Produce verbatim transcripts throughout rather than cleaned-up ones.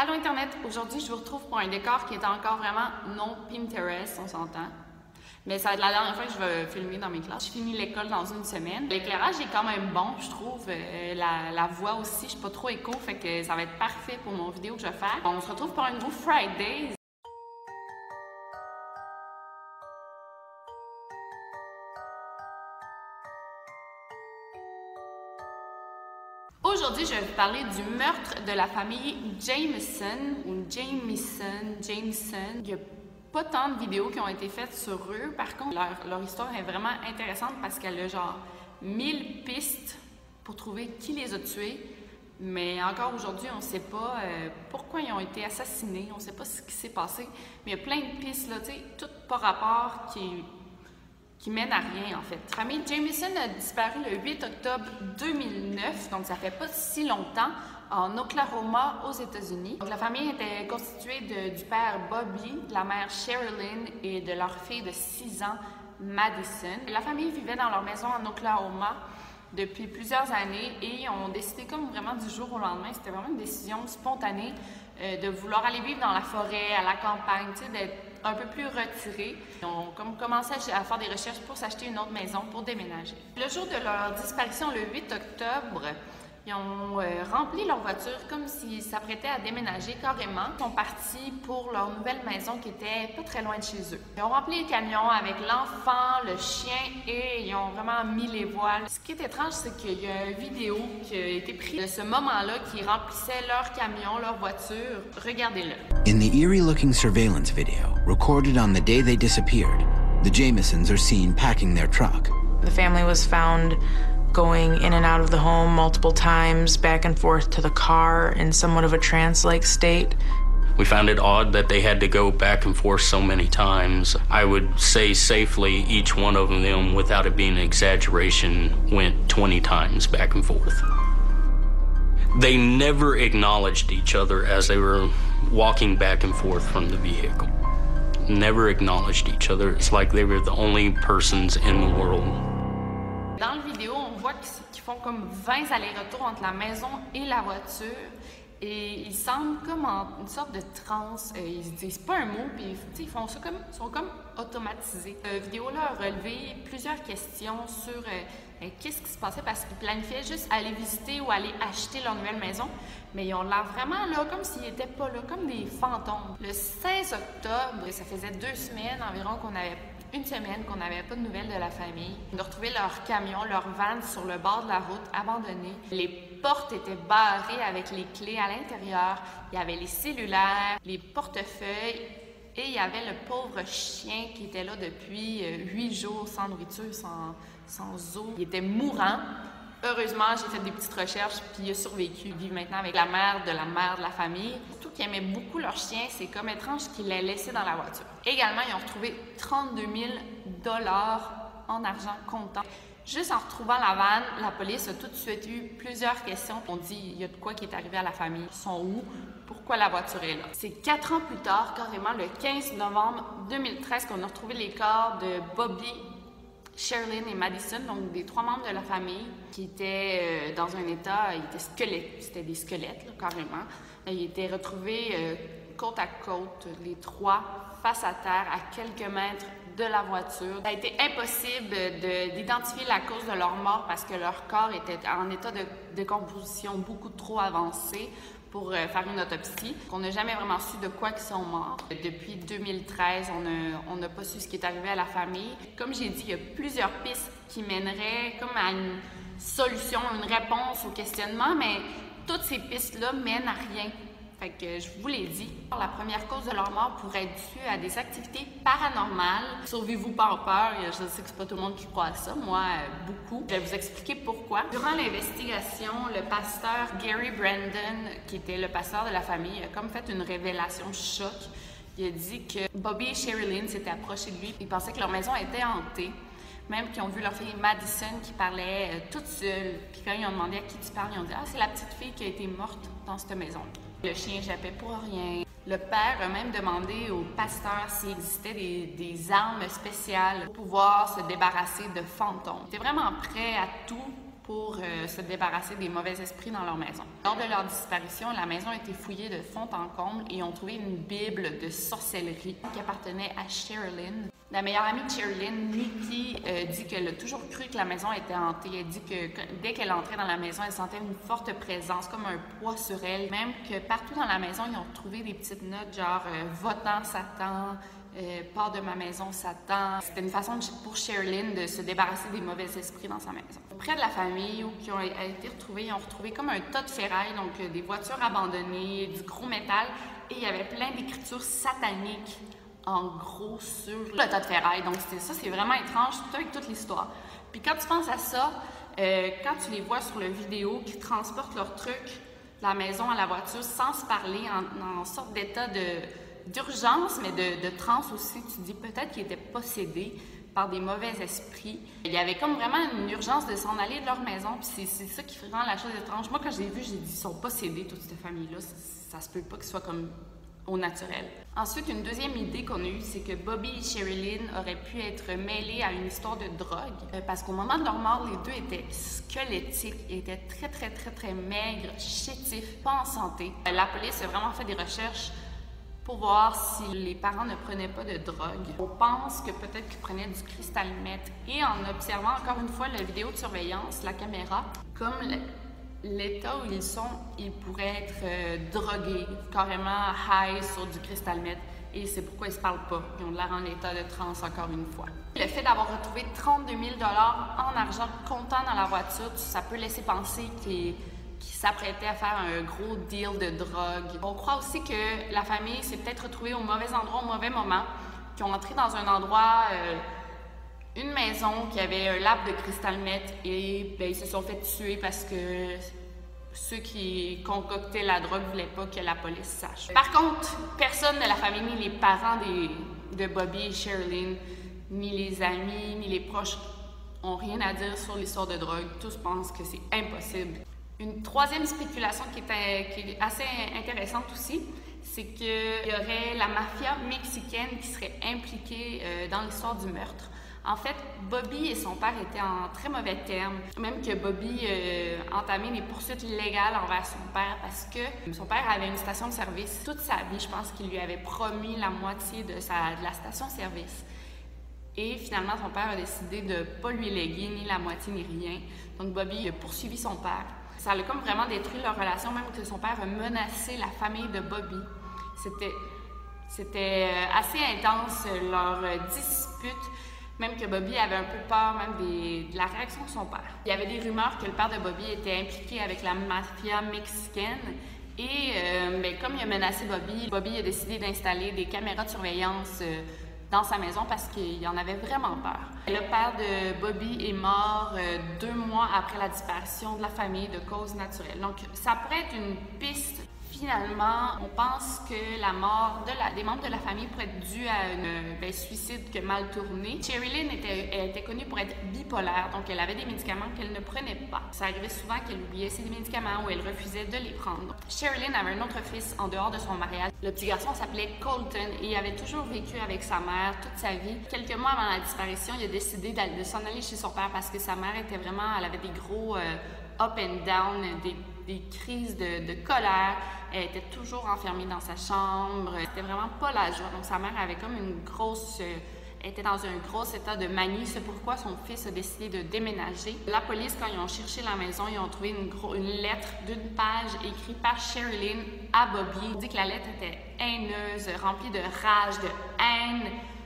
Allô Internet, aujourd'hui je vous retrouve pour un décor qui est encore vraiment non Pinterest, on s'entend. Mais ça va être la dernière fois que je vais filmer dans mes classes. Je finis l'école dans une semaine. L'éclairage est quand même bon, je trouve. Euh, la, la voix aussi, je suis pas trop écho, fait que ça va être parfait pour mon vidéo que je vais faire. On se retrouve pour un nouveau Friday. Aujourd'hui, je vais vous parler du meurtre de la famille Jamison ou Jamison, Jameson. Il n'y a pas tant de vidéos qui ont été faites sur eux. Par contre, leur, leur histoire est vraiment intéressante parce qu'elle a genre mille pistes pour trouver qui les a tués. Mais encore aujourd'hui, on ne sait pas euh, pourquoi ils ont été assassinés, on ne sait pas ce qui s'est passé. Mais il y a plein de pistes, là, tu sais, toutes par rapport qui... qui mène à rien, en fait. La famille Jamison a disparu le huit octobre deux mille neuf, donc ça fait pas si longtemps, en Oklahoma, aux États-Unis. Donc la famille était constituée de, du père Bobby, de la mère Sherilyn et de leur fille de six ans, Madison. La famille vivait dans leur maison en Oklahoma depuis plusieurs années et ont décidé comme vraiment du jour au lendemain, c'était vraiment une décision spontanée euh, de vouloir aller vivre dans la forêt, à la campagne, tu sais, d'être un peu plus retirés. Ils ont comme commencé à faire des recherches pour s'acheter une autre maison pour déménager. Le jour de leur disparition, le huit octobre, ils ont euh, rempli leur voiture comme s'ils s'apprêtaient à déménager carrément. Ils sont partis pour leur nouvelle maison qui était pas très loin de chez eux. Ils ont rempli le camion avec l'enfant, le chien et ils ont vraiment mis les voiles. Ce qui est étrange, c'est qu'il y a une vidéo qui a été prise de ce moment-là qui remplissait leur camion, leur voiture. Regardez-le. In the eerie-looking surveillance video recorded on the day they disappeared, the Jamisons are seen packing their truck. The family was found going in and out of the home multiple times, back and forth to the car in somewhat of a trance-like state. We found it odd that they had to go back and forth so many times. I would say safely each one of them, without it being an exaggeration, went twenty times back and forth. They never acknowledged each other as they were walking back and forth from the vehicle. Never acknowledged each other. It's like they were the only persons in the world. Dans la vidéo, on voit qu'ils font comme vingt allers-retours entre la maison et la voiture et ils semblent comme en une sorte de transe. Ils se disent pas un mot, puis ils font ça comme, ils sont comme automatisés. La vidéo-là a relevé plusieurs questions sur euh, qu'est-ce qui se passait parce qu'ils planifiaient juste aller visiter ou aller acheter leur nouvelle maison, mais ils ont l'air vraiment là comme s'ils n'étaient pas là, comme des fantômes. Le seize octobre, ça faisait deux semaines environ qu'on avait une semaine qu'on n'avait pas de nouvelles de la famille. Ils ont retrouvé leur camion, leur van sur le bord de la route, abandonné. Les portes étaient barrées avec les clés à l'intérieur. Il y avait les cellulaires, les portefeuilles et il y avait le pauvre chien qui était là depuis huit jours sans nourriture, sans, sans eau. Il était mourant. Heureusement, j'ai fait des petites recherches puis il a survécu. Il vit maintenant avec la mère de la mère de la famille. Surtout qu'ils aimaient beaucoup leur chien, c'est comme étrange qu'il l'ait laissé dans la voiture. Également, ils ont retrouvé trente-deux mille dollars en argent comptant. Juste en retrouvant la vanne, la police a tout de suite eu plusieurs questions. On dit, il y a de quoi qui est arrivé à la famille? Ils sont où? Pourquoi la voiture est là? C'est quatre ans plus tard, carrément le quinze novembre deux mille treize, qu'on a retrouvé les corps de Bobby, Sherilyn et Madison, donc des trois membres de la famille qui étaient euh, dans un état, ils étaient squelettes, c'était des squelettes là, carrément. Ils étaient retrouvés euh, côte à côte, les trois, face à terre, à quelques mètres de la voiture. Ça a été impossible d'identifier la cause de leur mort parce que leur corps était en état de décomposition beaucoup trop avancé pour euh, faire une autopsie. On n'a jamais vraiment su de quoi ils sont morts. Depuis deux mille treize, on n'a pas su ce qui est arrivé à la famille. Comme j'ai dit, il y a plusieurs pistes qui mèneraient comme à une solution, une réponse au questionnement, mais toutes ces pistes-là mènent à rien. Fait que je vous l'ai dit, la première cause de leur mort pourrait être due à des activités paranormales. Sauvez-vous par peur, je sais que c'est pas tout le monde qui croit à ça, moi beaucoup. Je vais vous expliquer pourquoi. Durant l'investigation, le pasteur Gary Brandon, qui était le pasteur de la famille, a comme fait une révélation choc. Il a dit que Bobby et Sherilyn s'étaient approchés de lui. Ils pensaient que leur maison était hantée. Même qu'ils ont vu leur fille Madison qui parlait euh, toute seule. Puis quand ils ont demandé à qui tu parles, ils ont dit « Ah, c'est la petite fille qui a été morte dans cette maison-là. » Le chien jappait pour rien. Le père a même demandé au pasteur s'il existait des, des armes spéciales pour pouvoir se débarrasser de fantômes. Il était vraiment prêt à tout pour euh, se débarrasser des mauvais esprits dans leur maison. Lors de leur disparition, la maison a été fouillée de fond en comble et ont trouvé une bible de sorcellerie qui appartenait à Sherilyn. La meilleure amie de Sherilyn, Nikki, euh, dit qu'elle a toujours cru que la maison était hantée. Elle dit que dès qu'elle entrait dans la maison, elle sentait une forte présence, comme un poids sur elle. Même que partout dans la maison, ils ont trouvé des petites notes genre euh, « votant Satan », Euh, « Pars de ma maison, Satan ». C'était une façon pour Sherilyn de se débarrasser des mauvais esprits dans sa maison. Près de la famille, où qui ont été retrouvés, ils ont retrouvé comme un tas de ferraille, donc euh, des voitures abandonnées, du gros métal, et il y avait plein d'écritures sataniques en gros sur le tas de ferraille. Donc c'était ça, c'est vraiment étrange, tout avec toute l'histoire. Puis quand tu penses à ça, euh, quand tu les vois sur la vidéo qui transportent leurs trucs de la maison à la voiture sans se parler, en, en sorte d'état de d'urgence, mais de, de transe aussi. Tu te dis peut-être qu'ils étaient possédés par des mauvais esprits. Il y avait comme vraiment une urgence de s'en aller de leur maison, puis c'est ça qui rend la chose étrange. Moi, quand j'ai vu, j'ai dit, ils sont possédés, toute cette famille-là. Ça, ça se peut pas qu'ils soient comme au naturel. Ensuite, une deuxième idée qu'on a eue, c'est que Bobby et Sherilyn auraient pu être mêlés à une histoire de drogue, euh, parce qu'au moment de leur mort, les deux étaient squelettiques, ils étaient très, très, très, très maigres, chétifs, pas en santé. La police a vraiment fait des recherches pour voir si les parents ne prenaient pas de drogue. On pense que peut-être qu'ils prenaient du cristal meth. Et en observant encore une fois la vidéo de surveillance, la caméra, comme l'état où ils sont, ils pourraient être euh, drogués, carrément high sur du cristal meth. Et c'est pourquoi ils ne se parlent pas. Ils ont l'air en état de transe encore une fois. Le fait d'avoir retrouvé trente-deux mille dollars en argent comptant dans la voiture, ça peut laisser penser qu'ils qui s'apprêtait à faire un gros deal de drogue. On croit aussi que la famille s'est peut-être retrouvée au mauvais endroit, au mauvais moment, qui ont entré dans un endroit, euh, une maison qui avait un lab de cristal meth et ben, ils se sont fait tuer parce que ceux qui concoctaient la drogue ne voulaient pas que la police sache. Par contre, personne de la famille, ni les parents des, de Bobby et Sherilyn, ni les amis, ni les proches, ont rien à dire sur l'histoire de drogue. Tous pensent que c'est impossible. Une troisième spéculation qui est, qui est assez intéressante aussi, c'est qu'il y aurait la mafia mexicaine qui serait impliquée euh, dans l'histoire du meurtre. En fait, Bobby et son père étaient en très mauvais termes, même que Bobby euh, entamait des poursuites légales envers son père parce que son père avait une station-service. Toute sa vie, je pense qu'il lui avait promis la moitié de, sa, de la station-service. Et finalement, son père a décidé de ne pas lui léguer ni la moitié ni rien. Donc Bobby a poursuivi son père. Ça a comme vraiment détruit leur relation, même que son père a menacé la famille de Bobby. C'était, c'était assez intense, leur dispute, même que Bobby avait un peu peur même des, de la réaction de son père. Il y avait des rumeurs que le père de Bobby était impliqué avec la mafia mexicaine. Et euh, ben, comme il a menacé Bobby, Bobby a décidé d'installer des caméras de surveillance euh, dans sa maison parce qu'il en avait vraiment peur. Le père de Bobby est mort euh, deux mois après la disparition de la famille de cause naturelle. Donc, ça pourrait être une piste. Finalement, on pense que la mort de la, des membres de la famille pourrait être due à un ben, suicide qui a mal tourné. Sherilyn était, elle était connue pour être bipolaire, donc elle avait des médicaments qu'elle ne prenait pas. Ça arrivait souvent qu'elle oubliait ses médicaments ou elle refusait de les prendre. Sherilyn avait un autre fils en dehors de son mariage. Le petit garçon s'appelait Colton et il avait toujours vécu avec sa mère toute sa vie. Quelques mois avant la disparition, il a décidé de s'en aller chez son père parce que sa mère était vraiment, elle avait des gros euh, up and down, des des crises de, de colère. Elle était toujours enfermée dans sa chambre. C'était vraiment pas la joie. Donc, sa mère avait comme une grosse... Euh, elle était dans un gros état de manie. C'est pourquoi son fils a décidé de déménager. La police, quand ils ont cherché la maison, ils ont trouvé une, gros, une lettre d'une page écrite par Sherilyn à Bobby. On dit que la lettre était haineuse, remplie de rage, de haine,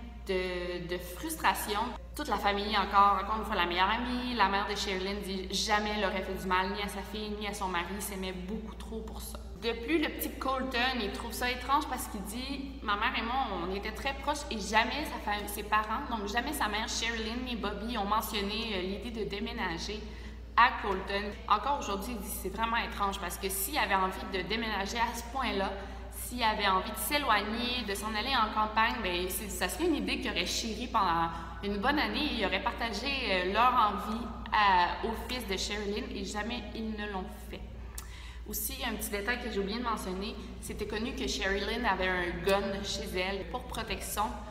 de, de frustration. Toute la famille, encore, encore une fois, la meilleure amie, la mère de Sherilyn dit jamais elle aurait fait du mal ni à sa fille ni à son mari, il s'aimait beaucoup trop pour ça. De plus, le petit Colton, il trouve ça étrange parce qu'il dit « Ma mère et moi, on était très proches et jamais sa famille, ses parents, donc jamais sa mère Sherilyn ni Bobby ont mentionné euh, l'idée de déménager à Colton. » Encore aujourd'hui, il dit c'est vraiment étrange parce que s'il avait envie de déménager à ce point-là, s'il avait envie de s'éloigner, de s'en aller en campagne, bien, ça serait une idée qu'il aurait chérie pendant une bonne année. Ils auraient partagé euh, leur envie à, au fils de Sherilyn et jamais ils ne l'ont fait. Aussi, un petit détail que j'ai oublié de mentionner, c'était connu que Sherilyn avait un gun chez elle pour protection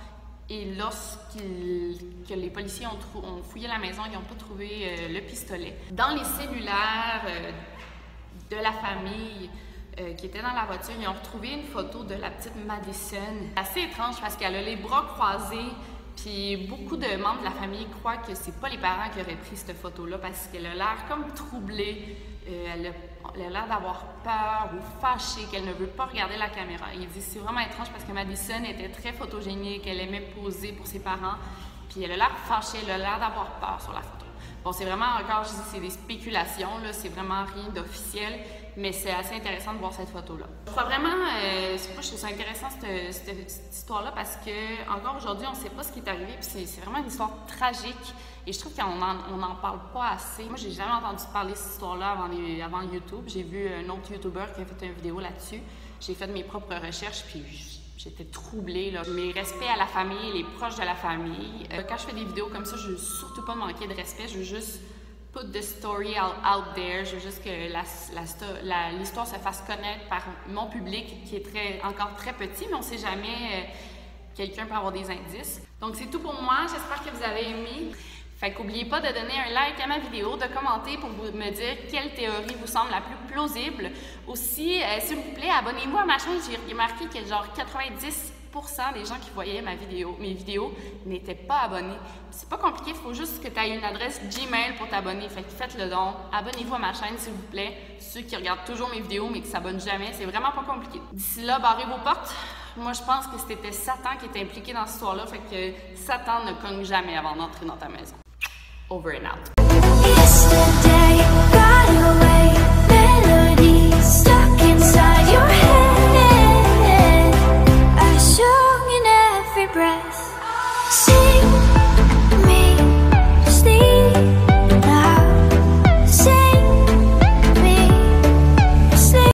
Et lorsqu'ils que les policiers ont, ont fouillé la maison, ils n'ont pas trouvé euh, le pistolet. Dans les cellulaires euh, de la famille euh, qui était dans la voiture, ils ont retrouvé une photo de la petite Madison. C'est assez étrange parce qu'elle a les bras croisés, puis beaucoup de membres de la famille croient que c'est pas les parents qui auraient pris cette photo-là parce qu'elle a l'air comme troublée. Euh, elle a, elle a l'air d'avoir peur ou fâchée, qu'elle ne veut pas regarder la caméra. Il dit c'est vraiment étrange parce que Madison était très photogénique, elle aimait poser pour ses parents, puis elle a l'air fâchée, elle a l'air d'avoir peur sur la photo. Bon, c'est vraiment, encore, je dis, c'est des spéculations, là, c'est vraiment rien d'officiel, mais c'est assez intéressant de voir cette photo-là. Je crois vraiment, euh, c'est moi, je trouve ça intéressant cette, cette, cette histoire-là parce que encore aujourd'hui, on ne sait pas ce qui est arrivé, puis c'est, c'est vraiment une histoire tragique. Et je trouve qu'on n'en parle pas assez. Moi, j'ai jamais entendu parler de cette histoire-là avant, les, avant YouTube. J'ai vu un autre YouTuber qui a fait une vidéo là-dessus. J'ai fait mes propres recherches, puis j'étais troublée, là. Mes respects à la famille, les proches de la famille. Euh, quand je fais des vidéos comme ça, je veux surtout pas manquer de respect. Je veux juste put the story out, out there. Je veux juste que la, la, la, l'histoire se fasse connaître par mon public, qui est très, encore très petit, mais on sait jamais, euh, quelqu'un peut avoir des indices. Donc, c'est tout pour moi. J'espère que vous avez aimé. Fait qu'oubliez pas de donner un like à ma vidéo, de commenter pour vous, me dire quelle théorie vous semble la plus plausible. Aussi, euh, s'il vous plaît, abonnez-vous à ma chaîne. J'ai remarqué que genre quatre-vingt-dix pour cent des gens qui voyaient ma vidéo, mes vidéos n'étaient pas abonnés. C'est pas compliqué, il faut juste que tu aies une adresse Gmail pour t'abonner. Fait que faites-le donc. Abonnez-vous à ma chaîne, s'il vous plaît. Ceux qui regardent toujours mes vidéos mais qui s'abonnent jamais, c'est vraiment pas compliqué. D'ici là, barrez vos portes. Moi, je pense que c'était Satan qui était impliqué dans cette histoire-là. Fait que Satan ne cogne jamais avant d'entrer dans ta maison. Over and out.